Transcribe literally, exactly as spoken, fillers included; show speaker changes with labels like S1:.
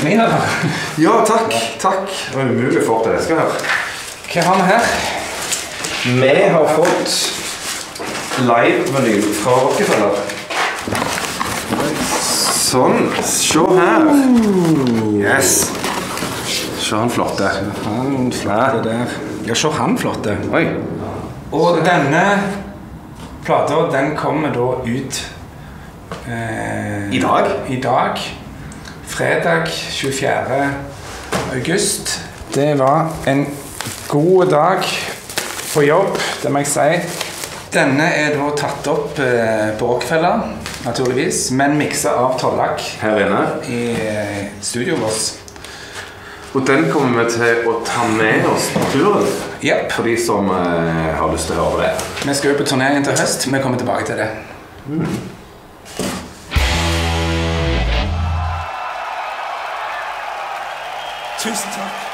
S1: stemning her.
S2: Ja, takk, takk. Det var umulig fort det jeg skal her.
S1: Hva har vi her?
S2: Vi har fått live-meny fra Rockefeller. Sånn, se her. Yes. Se han flotte.
S1: Han flotte der. Ja, se han flotte.
S2: Oi.
S1: Og denne plata, den kommer da ut eh,
S2: I dag?
S1: I dag. Fredag tjuefjerde august. Det var en god dag på jobb, det må jeg si. Denne er da tatt opp eh, på Rockefeller, naturligvis, men mikset av Tollak
S2: Her inne.
S1: i eh, studio vårt.
S2: Og den kommer vi til å ta med oss på turen.
S1: Yep.
S2: For de som eh, har lyst til å høre det.
S1: Vi skal jo på turneringen til høst, vi kommer tilbake til det.
S2: Mm.
S1: Tusen takk.